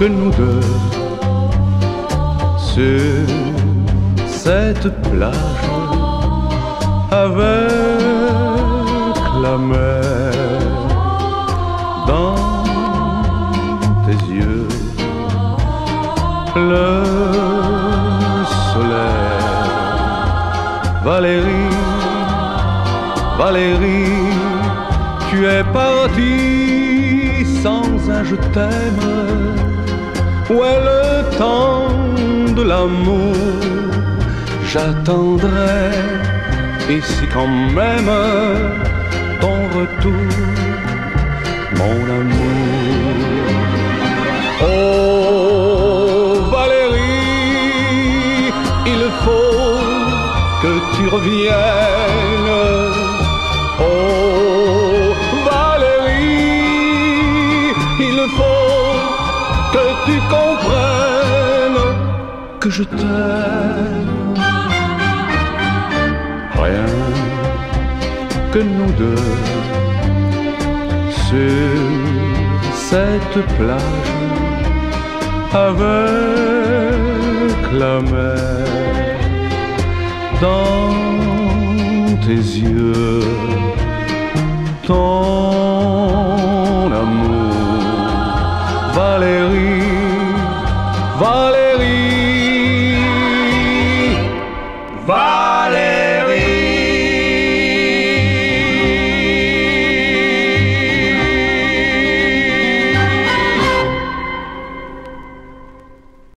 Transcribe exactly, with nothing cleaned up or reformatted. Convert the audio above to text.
que nous deux sur cette plage avec la mer dans tes yeux, le soleil. Valérie, Valérie, tu es partie sans un je t'aime. Où est le temps de l'amour? J'attendrai ici quand même ton retour, mon amour. Oh Valérie, il faut que tu reviennes. Oh Valérie, il faut que tu comprennes que je t'aime. Rien que nous deux sur cette plage avec la mer dans tes yeux, ton amour. Valérie, Valérie, Valérie.